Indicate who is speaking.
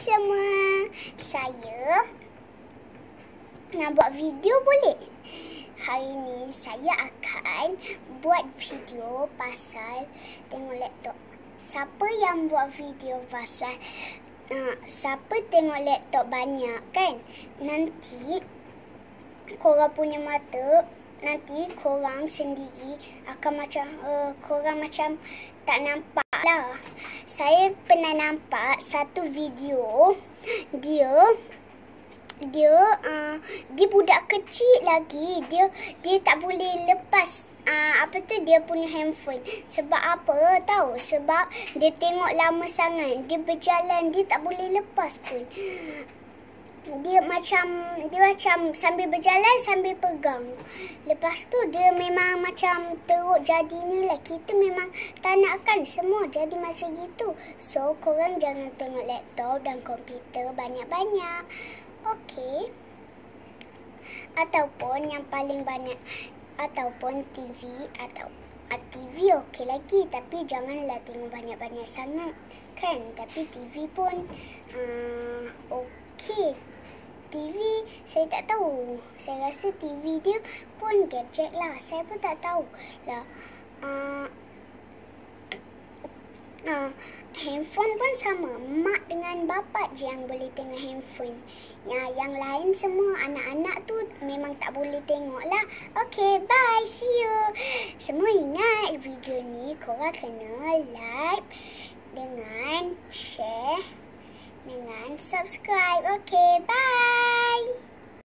Speaker 1: semua. Saya nak buat video boleh? Hari ni saya akan buat video pasal tengok laptop. Siapa yang buat video pasal siapa tengok laptop banyak kan? Nanti korang punya mata, nanti korang sendiri akan korang macam tak nampak lah. Saya pernah nampak satu video, dia budak kecil lagi. Dia tak boleh lepas dia punya handphone. Sebab apa tahu? Sebab dia tengok lama sangat. Dia berjalan, dia tak boleh lepas pun. Dia macam sambil berjalan sambil pegang. Lepas tu dia memang macam teruk jadinya lah. Kita memang tak nakkan semua jadi macam gitu. So korang jangan tengok laptop dan komputer banyak-banyak. Okey. Ataupun yang paling banyak, ataupun TV TV okey lagi, tapi janganlah tengok banyak-banyak sangat kan. Tapi TV pun okey. TV saya tak tahu. Saya rasa TV dia pun gadget lah. Saya pun tak tahu lah. Handphone pun sama. Mak dengan bapa je yang boleh tengok handphone. Yang lain semua anak-anak tu memang tak boleh tengok lah. Okay, bye. See you. Semua ingat video ni korang kena like dengan share dengan subscribe. Okay, bye.